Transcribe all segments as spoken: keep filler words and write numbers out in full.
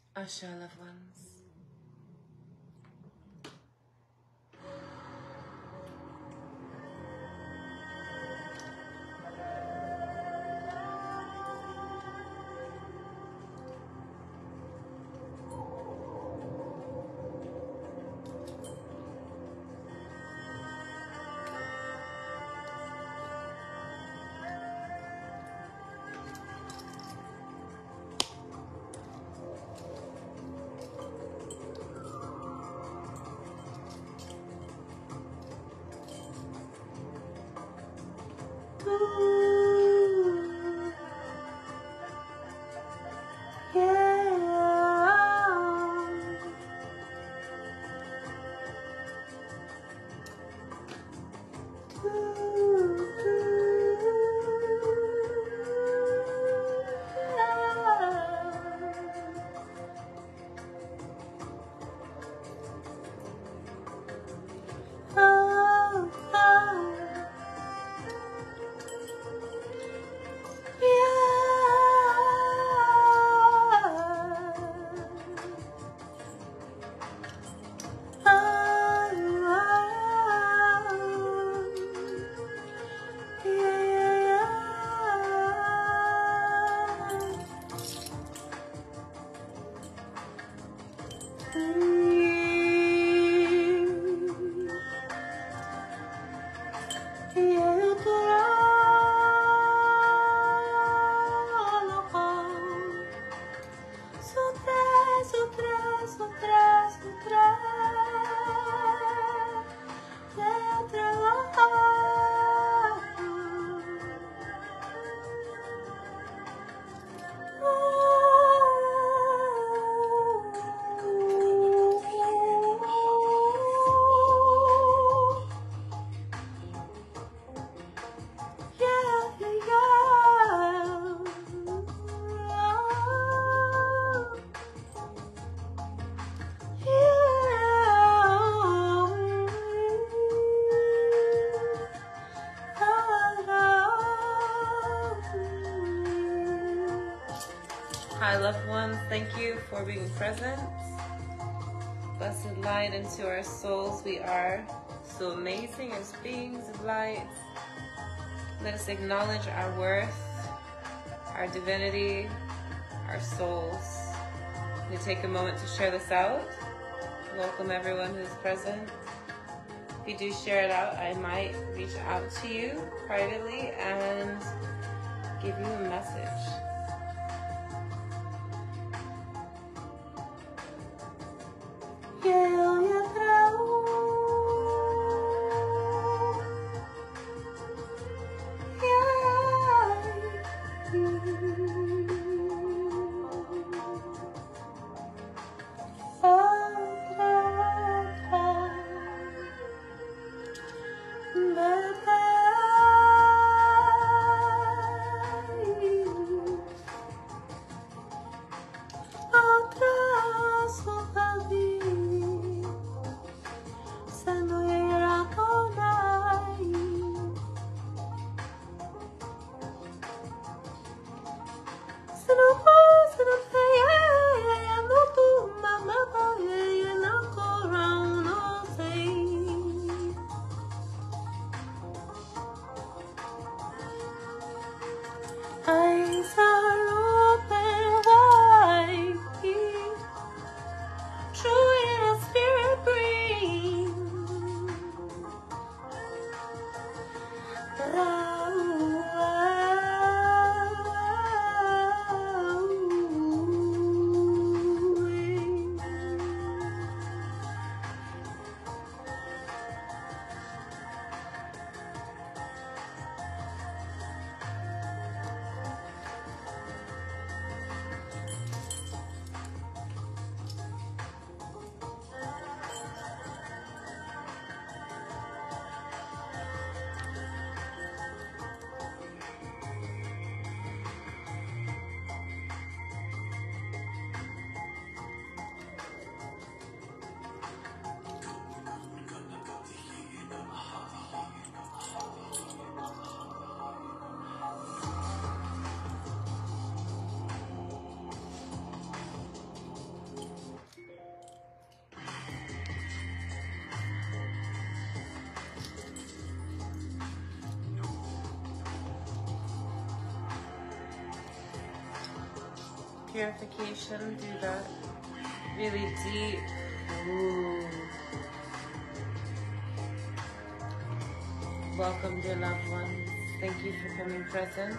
Asha, loved ones. Hi, loved ones. Thank you for being present. Blessed light into our souls. We are so amazing as beings of light. Let us acknowledge our worth, our divinity, our souls. We take a moment to share this out. Welcome everyone who's present. If you do share it out, I might reach out to you privately and give you a message. purification through the really deep. Ooh. Welcome, dear loved ones. Thank you for coming present.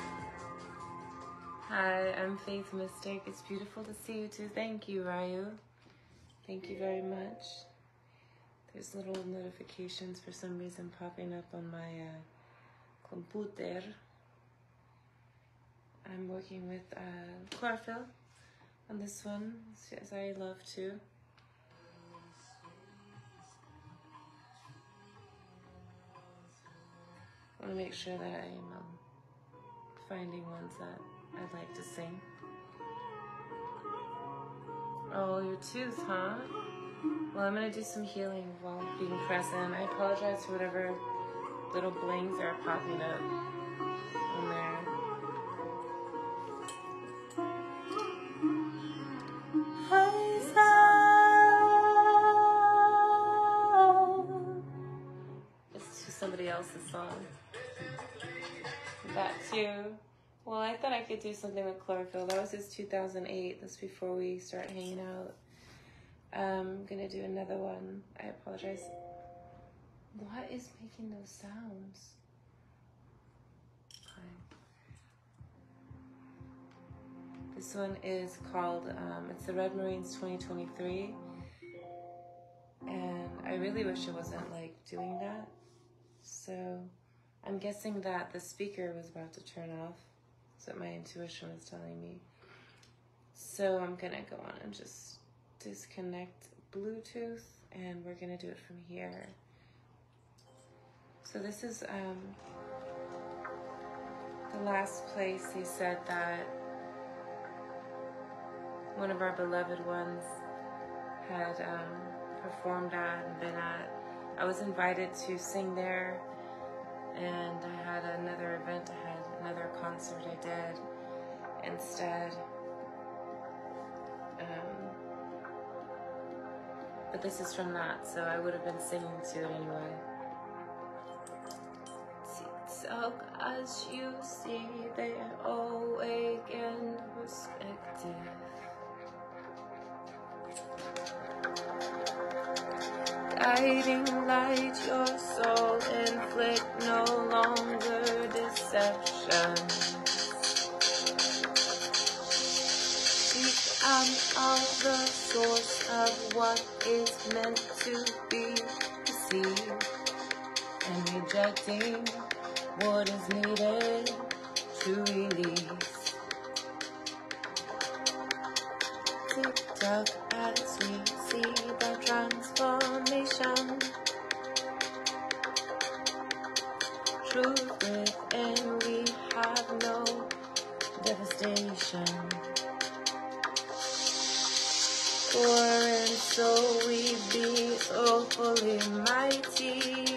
Hi, I'm Faith Mystic. It's beautiful to see you too. Thank you, Ryu. Thank you very much. There's little notifications for some reason popping up on my uh, computer. I'm working with uh, chlorophyll on this one, as I love to. I want to make sure that I am um, finding ones that I'd like to sing. Oh, your tooth, huh? Well, I'm going to do some healing while being present. I apologize for whatever little blings are popping up on there. It's to somebody else's song. That too. Well, I thought I could do something with chlorophyll. That was his two thousand eight. That's before we start hanging out. Um, I'm gonna do another one. I apologize. What is making those sounds? Okay. This one is called, um, it's the Red Marines twenty twenty-three. And I really wish it wasn't like doing that. So I'm guessing that the speaker was about to turn off. That's what my intuition was telling me. So I'm gonna go on and just disconnect Bluetooth, and we're gonna do it from here. So this is um, the last place they said that one of our beloved ones had um, performed at and been at. I was invited to sing there, and I had another event I had, another concert I did instead. Um, but this is from that, so I would have been singing to it anyway. TikTok, as you see, they're awake and perspective. Guiding light, your soul inflict no longer deception. Seek out of the source of what is meant to be received, and rejecting what is needed to release. Tick-tock as we see the transformation. Truth within, we have no devastation. For and so we be so fully mighty,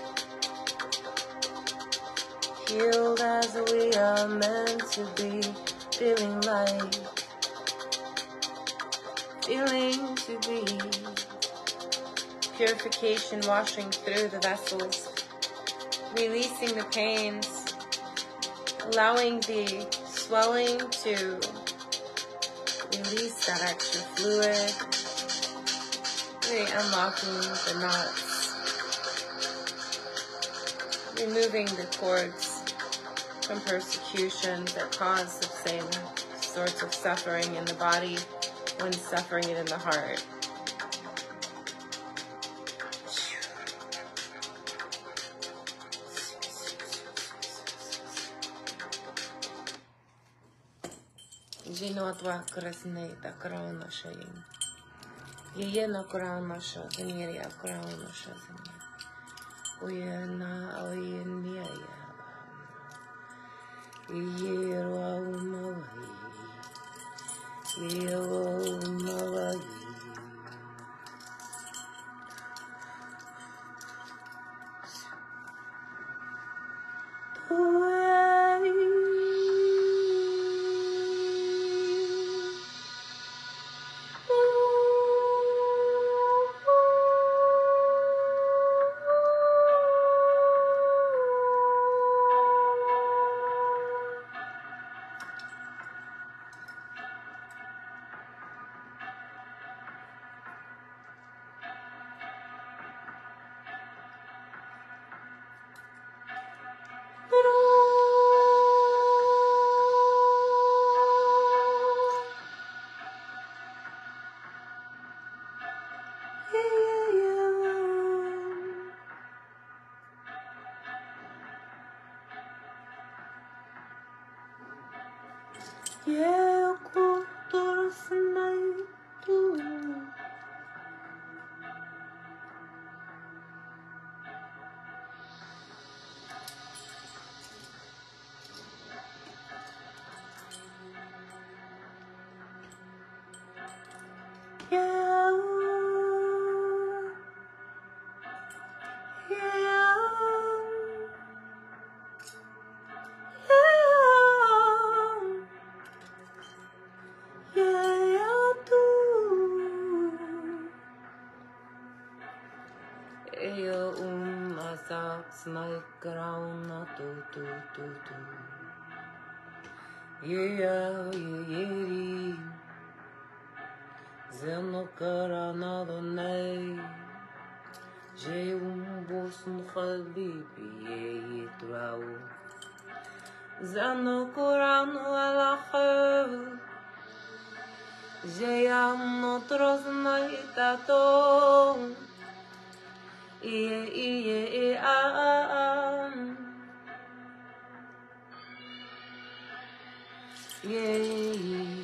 healed as we are meant to be, feeling light, feeling to be. Purification washing through the vessels, releasing the pains, allowing the swelling to release that extra fluid, really unlocking the knots, removing the cords from persecution that cause the same sorts of suffering in the body when suffering it in the heart. Jinotwa krasne ta krona shayin. Yena krona sha zeniria krona sha zeniria. Uyena oyenia ya. Yero umawai. Yero umawai. Yeah, my crown, tu tu tu tu. Yeah, yeah, yeah. Zeno karana donai. J'ai um bolso no khalibi e trau. Zeno korano ala khav. J'ai am otros naitato. Yeah, yeah, yeah, ah, yeah.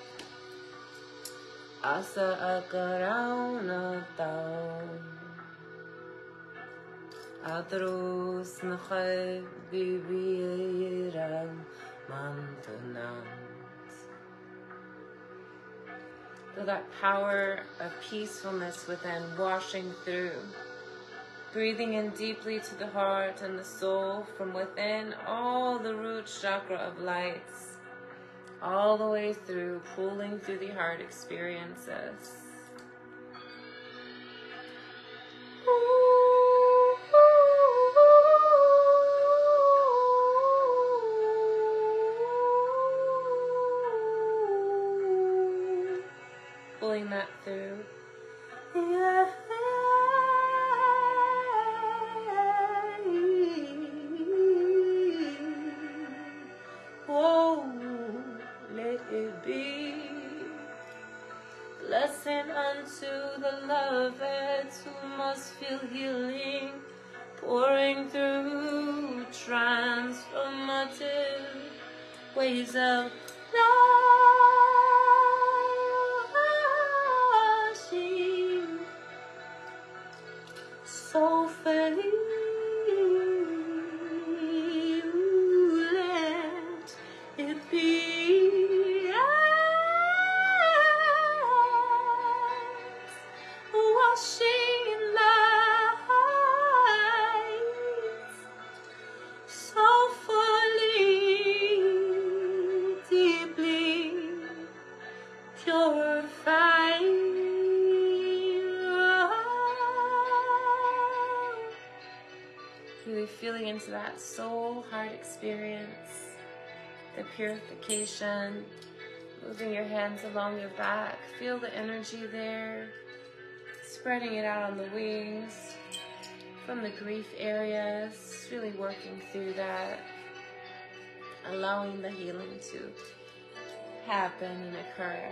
Asa akarauna tau. Atros nakhay bibiyera mantanant. Feel that power of peacefulness within washing through. Breathing in deeply to the heart and the soul from within all the root chakra of lights, all the way through, pulling through the heart experiences. Pulling that through. Yeah. Whoa, let it be. Blessing unto the loved who must feel healing, pouring through transformative ways of washing. So feliz. It be us, washing lights, so fully, deeply purifying. Really feeling into that soul heart experience. The purification, moving your hands along your back. Feel the energy there, spreading it out on the wings, from the grief areas, really working through that, allowing the healing to happen and occur.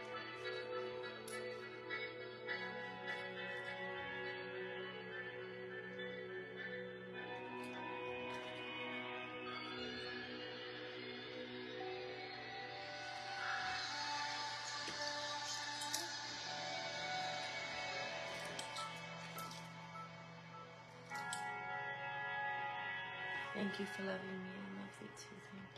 Thank you for loving me. I love you too.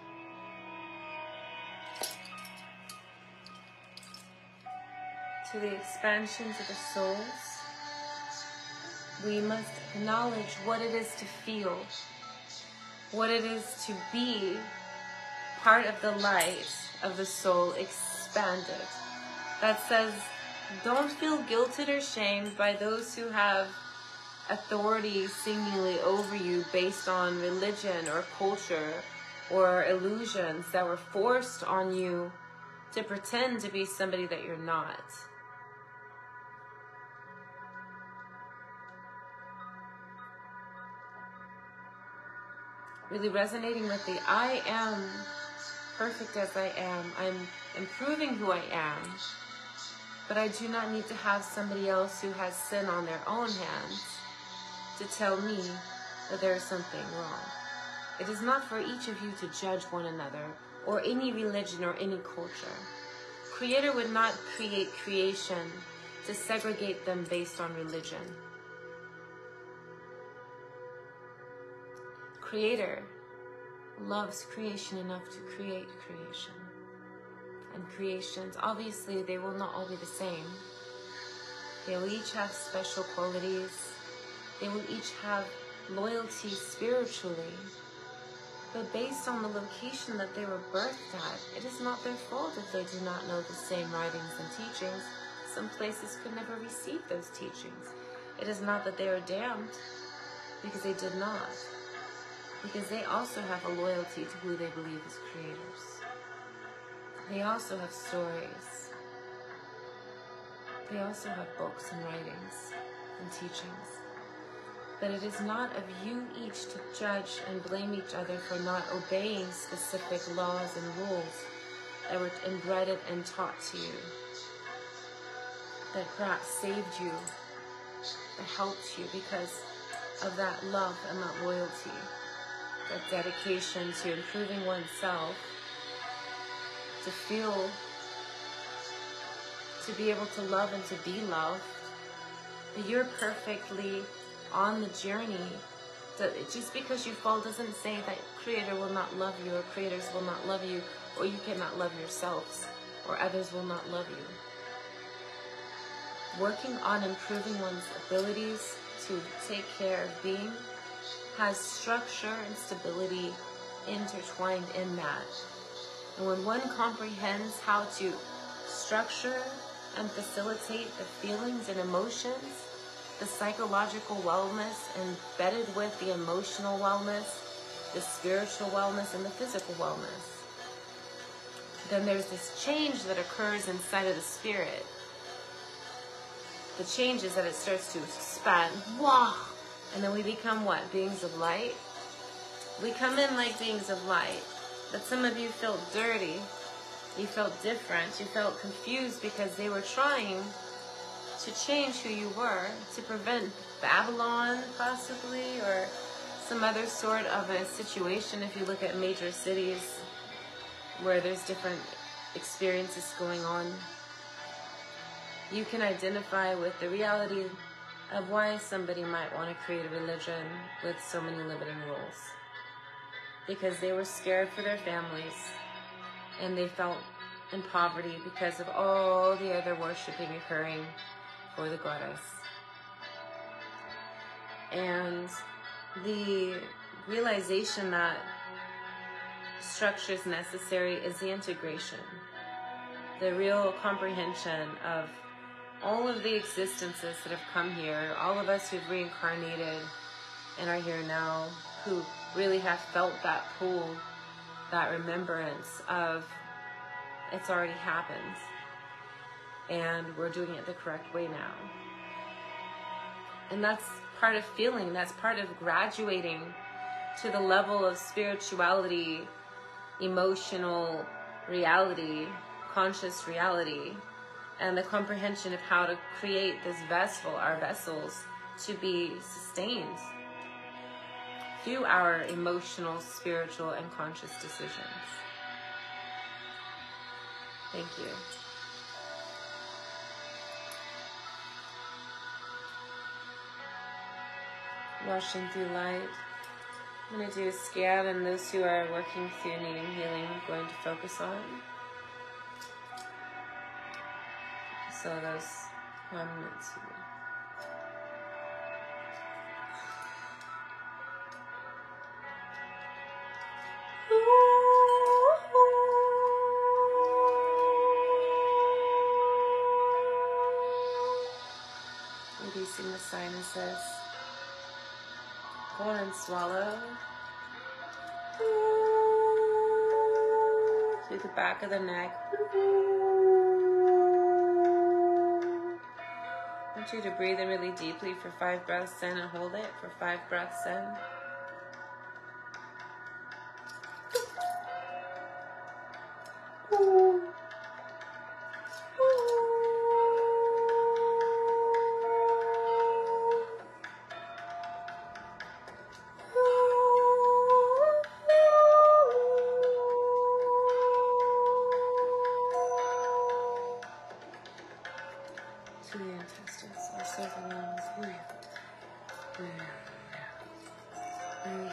Thank you. To the expansions of the souls, we must acknowledge what it is to feel, what it is to be part of the light of the soul expanded. That says, don't feel guilted or shamed by those who have authority seemingly over you based on religion or culture or illusions that were forced on you to pretend to be somebody that you're not. Really resonating with the I am perfect as I am. I'm improving who I am, but I do not need to have somebody else who has sin on their own hands to tell me that there is something wrong. It is not for each of you to judge one another or any religion or any culture. Creator would not create creation to segregate them based on religion. Creator loves creation enough to create creation. And creations, obviously, they will not all be the same. They will each have special qualities. They will each have loyalty spiritually. But based on the location that they were birthed at, it is not their fault if they do not know the same writings and teachings. Some places could never receive those teachings. It is not that they are damned, because they did not. Because they also have a loyalty to who they believe as creators. They also have stories. They also have books and writings and teachings. But it is not of you each to judge and blame each other for not obeying specific laws and rules that were embedded and taught to you, that perhaps saved you, that helped you because of that love and that loyalty, that dedication to improving oneself, to feel, to be able to love and to be loved. That you're perfectly on the journey. That just because you fall doesn't say that Creator will not love you, or creators will not love you, or you cannot love yourselves, or others will not love you. Working on improving one's abilities to take care of being has structure and stability intertwined in that. And when one comprehends how to structure and facilitate the feelings and emotions, the psychological wellness embedded with the emotional wellness, the spiritual wellness, and the physical wellness, then there's this change that occurs inside of the spirit. The change is that it starts to expand, wow, and then we become what? Beings of light. We come in like beings of light, but some of you felt dirty. You felt different. You felt confused because they were trying to change who you were, to prevent Babylon possibly, or some other sort of a situation. If you look at major cities where there's different experiences going on, you can identify with the reality of why somebody might want to create a religion with so many limiting rules. Because they were scared for their families, and they felt in poverty because of all the other worshiping occurring for the goddess. And the realization that structure is necessary is the integration, the real comprehension of all of the existences that have come here, all of us who've reincarnated and are here now, who really have felt that pull, that remembrance of it's already happened, and we're doing it the correct way now. And that's part of feeling, that's part of graduating to the level of spirituality, emotional reality, conscious reality, and the comprehension of how to create this vessel, our vessels, to be sustained through our emotional, spiritual, and conscious decisions. Thank you. Rushing through light. I'm going to do a scan, and those who are working through needing healing, I'm going to focus on. So those one minute to releasing the sinuses. Go on and swallow. Through the back of the neck. I want you to breathe in really deeply for five breaths in and hold it for five breaths in. to the intestines, also the lungs. Breathe. Breathe. Breathe.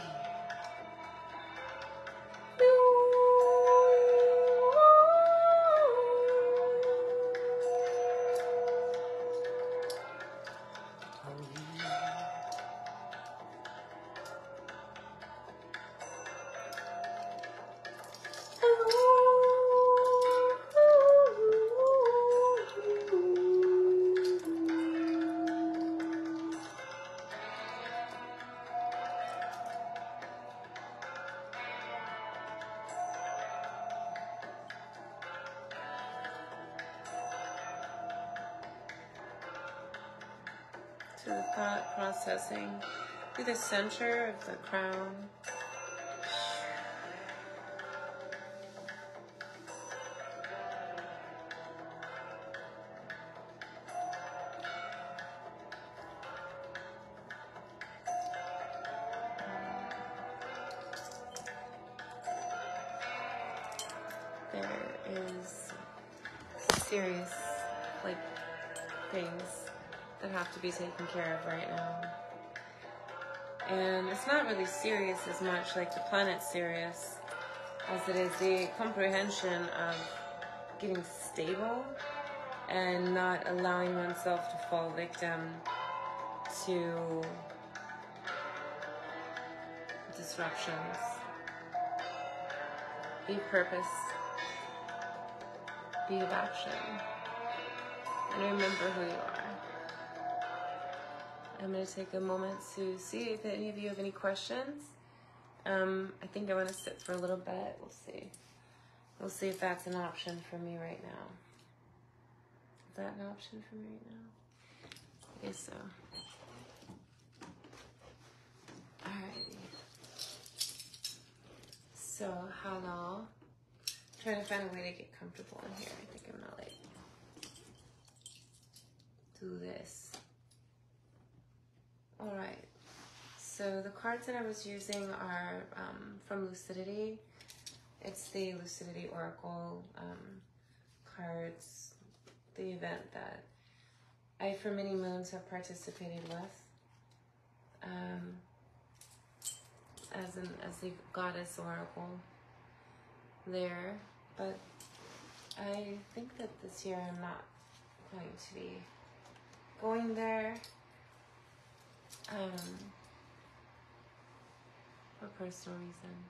To the thought processing through the center of the crown. There is serious, like, things that have to be taken care of right now. And it's not really serious as much, like the planet's serious, as it is the comprehension of getting stable and not allowing oneself to fall victim to disruptions. Be purpose. Be of action. And remember who you are. I'm going to take a moment to see if any of you have any questions. Um, I think I want to sit for a little bit. We'll see. We'll see if that's an option for me right now. Is that an option for me right now? I guess so. Alrighty. So, hello. Trying to find a way to get comfortable in here. I think I'm gonna like do this. All right. So the cards that I was using are um, from Lucidity. It's the Lucidity Oracle um, cards. The event that I, for many moons, have participated with. Um, as an as the goddess oracle there. But I think that this year I'm not going to be going there um, for personal reasons.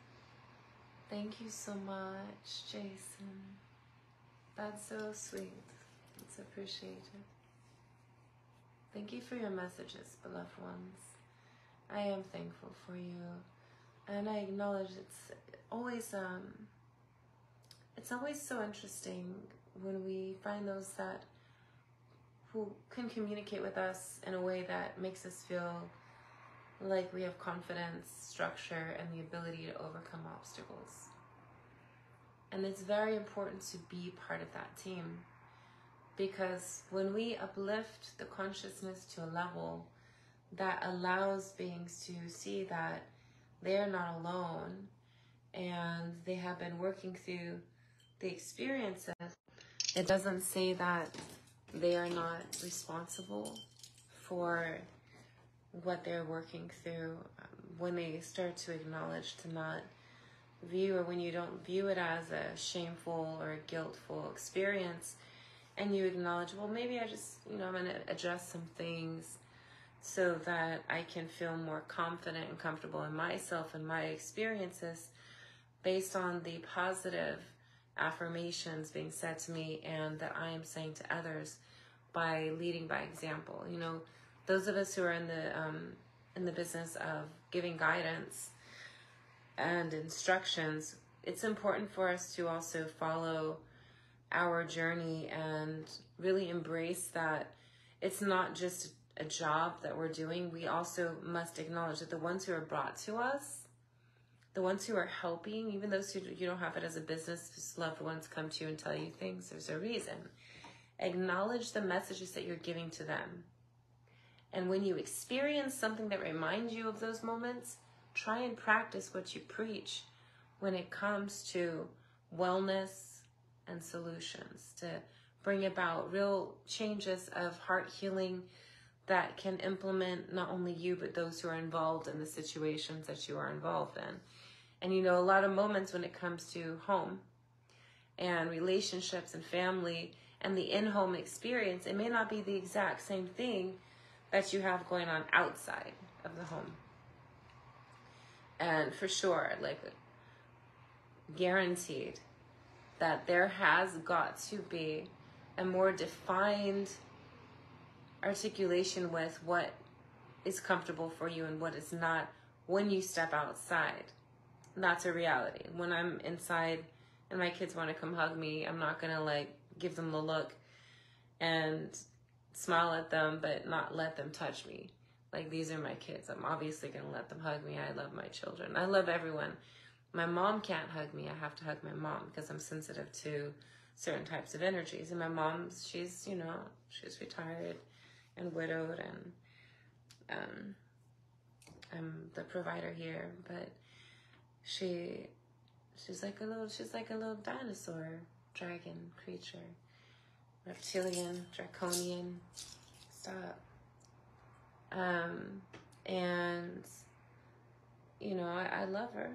Thank you so much, Jason. That's so sweet. It's appreciated. Thank you for your messages, beloved ones. I am thankful for you, and I acknowledge it's always um. It's always so interesting when we find those that who can communicate with us in a way that makes us feel like we have confidence, structure, and the ability to overcome obstacles. And it's very important to be part of that team, because when we uplift the consciousness to a level that allows beings to see that they're not alone and they have been working through the experiences, it doesn't say that they are not responsible for what they're working through. Um, when they start to acknowledge to not view, or when you don't view it as a shameful or a guiltful experience, and you acknowledge, well, maybe I just, you know, I'm going to adjust some things so that I can feel more confident and comfortable in myself and my experiences based on the positive affirmations being said to me and that I am saying to others by leading by example. You know, those of us who are in the um, in the business of giving guidance and instructions, it's important for us to also follow our journey and really embrace that it's not just a job that we're doing. We also must acknowledge that the ones who are brought to us, the ones who are helping, even those who you don't have it as a business, just loved ones come to you and tell you things, there's a reason. Acknowledge the messages that you're giving to them. And when you experience something that reminds you of those moments, try and practice what you preach when it comes to wellness and solutions, to bring about real changes of heart healing that can implement not only you, but those who are involved in the situations that you are involved in. And you know, a lot of moments when it comes to home and relationships and family and the in-home experience, it may not be the exact same thing that you have going on outside of the home. And for sure, like, guaranteed that there has got to be a more defined articulation with what is comfortable for you and what is not when you step outside. That's a reality. When I'm inside and my kids want to come hug me, I'm not going to like give them the look and smile at them, but not let them touch me. Like, these are my kids. I'm obviously going to let them hug me. I love my children. I love everyone. My mom can't hug me. I have to hug my mom because I'm sensitive to certain types of energies. And my mom, she's, you know, she's retired and widowed, and um, I'm the provider here. But she, she's like a little, she's like a little dinosaur, dragon creature, reptilian, draconian. Stop. Um, and you know, I, I love her.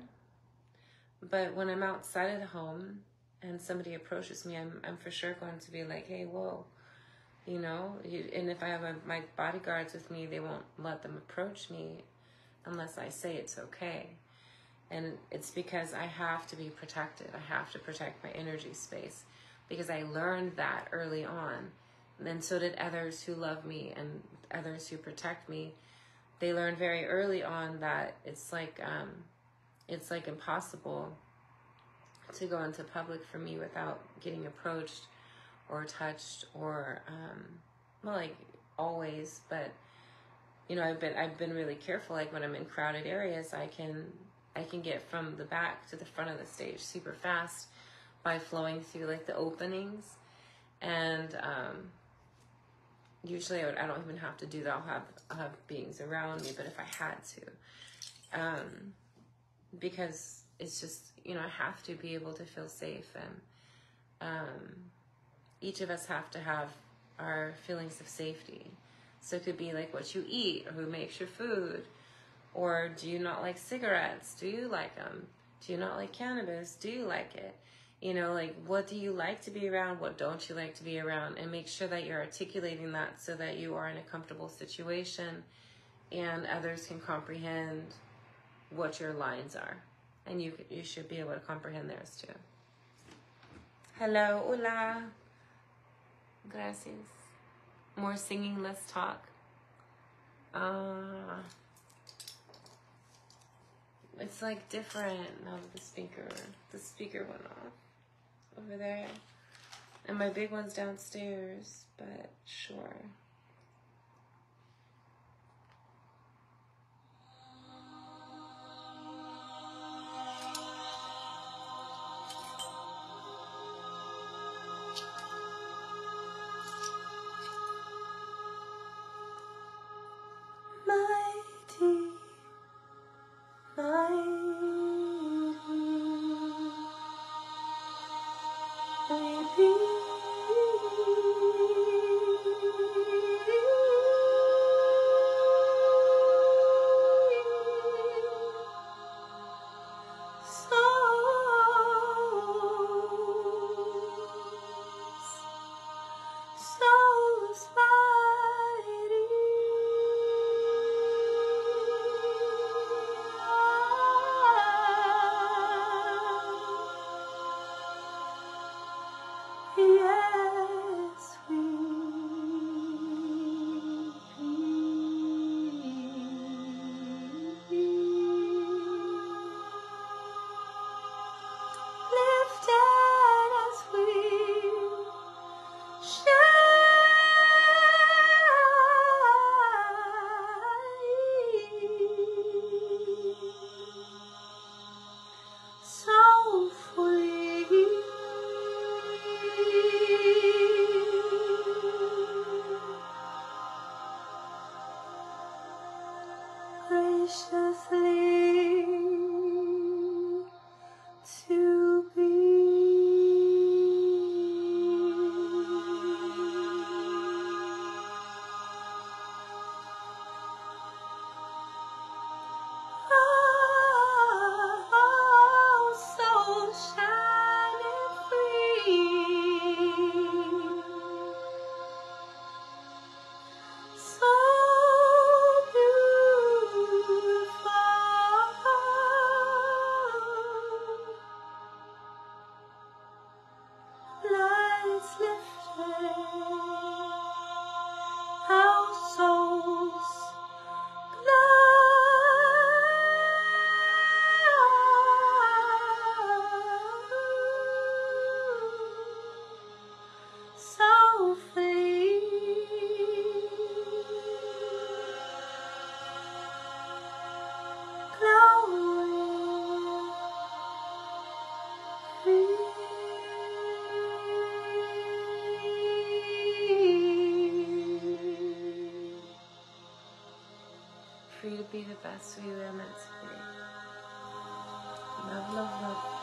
But when I'm outside of the home and somebody approaches me, I'm I'm for sure going to be like, hey, whoa, you know. You, and if I have a, my bodyguards with me, they won't let them approach me unless I say it's okay. And it's because I have to be protected. I have to protect my energy space because I learned that early on. And then so did others who love me and others who protect me. They learned very early on that it's like um, it's like impossible to go into public for me without getting approached or touched or um, well, like always. But you know, I've been I've been really careful. Like when I'm in crowded areas, I can I can get from the back to the front of the stage super fast by flowing through like the openings. And um, usually I, would, I don't even have to do that. I'll have, I'll have beings around me, but if I had to, um, because it's just, you know, I have to be able to feel safe. And um, each of us have to have our feelings of safety. So it could be like what you eat, or who makes your food, or do you not like cigarettes? Do you like them? Do you not like cannabis? Do you like it? You know, like, what do you like to be around? What don't you like to be around? And make sure that you're articulating that so that you are in a comfortable situation and others can comprehend what your lines are. And you you should be able to comprehend theirs too. Hello, hola. Gracias. More singing, less talk. Uh, it's like different now that the speaker, the speaker went off. Over there, and my big one's downstairs, but sure. Mighty, mighty. Baby, lights lifted, our souls glow so free. Free to be the best we were meant to be. Love, love, love.